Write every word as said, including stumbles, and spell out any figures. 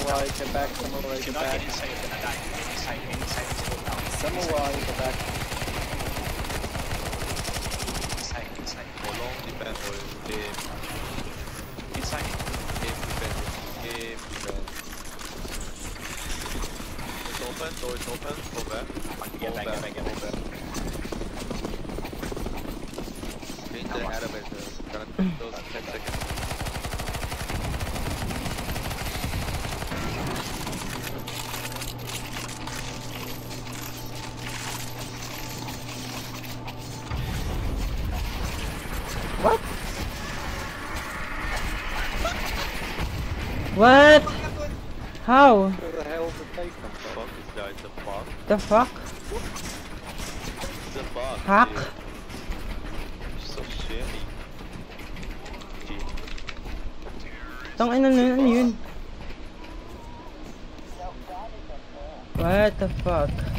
Samurai, get back, samurai, get back. Get inside, you're gonna die. Get inside, get inside, let's go down. Samurai, get back. Inside, inside. For long defense for game. Inside. Game defense. Game defense. It's open, door is open. Go back. Get back, get back, get back. In the elevator. Gonna close ten seconds. What? What? How? Where the hell is the place come from? Fuck this guy, the fuck? The fuck? The fuck? Hack? Dude. So shitty. Tang ina na yun. What the fuck?